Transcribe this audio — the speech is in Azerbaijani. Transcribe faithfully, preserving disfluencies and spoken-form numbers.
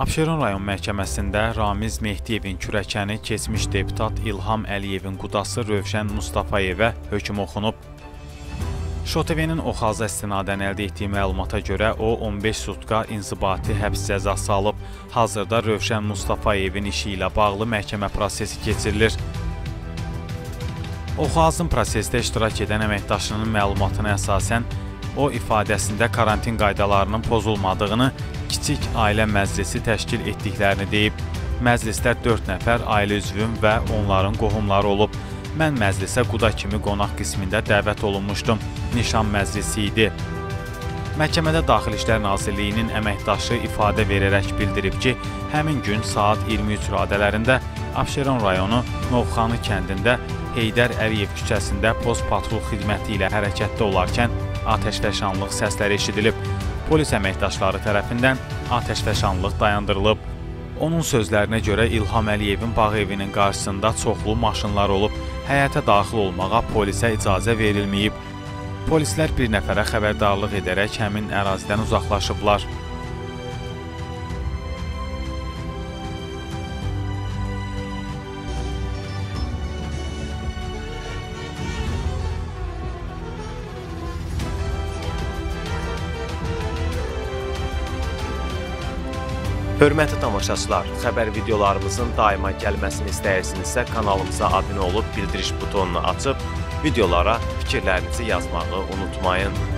Abşeron rayon məhkəməsində Ramiz Mehdiyevin kürəkəni keçmiş deputat İlham Əliyevin qudası Rövşən Mustafayevə hökm oxunub. ŞOTV-nin Oxalza istinadən əldə etdiyi məlumata görə o on beş sutka inzibati həbs cəzası alıb. Hazırda Rövşən Mustafayevin işi ilə bağlı məhkəmə prosesi keçirilir. Oxalzın prosesdə iştirak edən əməkdaşının məlumatına əsasən o ifadəsində karantin qaydalarının pozulmadığını, kiçik ailə məclisi təşkil etdiklərini deyib. Məclisdə dörd nəfər ailə üzvüm və onların qohumları olub. Mən məclisə quda kimi qonaq qismində dəvət olunmuşdum. Nişan məclisi idi. Məhkəmədə Daxili İşlər Nazirliyinin əməkdaşı ifadə verərək bildirib ki, həmin gün saat iyirmi üç radələrində Abşeron rayonu Novxanı kəndində Heydər Əliyev küçəsində post patrul xidməti ilə hərəkətdə olarkən atəşfəşanlıq səsləri eşidilib. Polis əməkdaşları tərəfindən atəşfəşanlıq dayandırılıb. Onun sözlərinə görə İlham Əliyevin bağ evinin qarşısında çoxlu maşınlar olub. Həyətə daxil olmağa polisə icazə verilməyib. Polislər bir nəfərə xəbərdarlıq edərək həmin ərazidən uzaqlaşıblar. Hörmətli tamaşaçılar, xəbər videolarımızın daima gəlməsini istəyirsinizsə kanalımıza abunə olub bildiriş butonunu açıb videolara fikirlərinizi yazmağı unutmayın.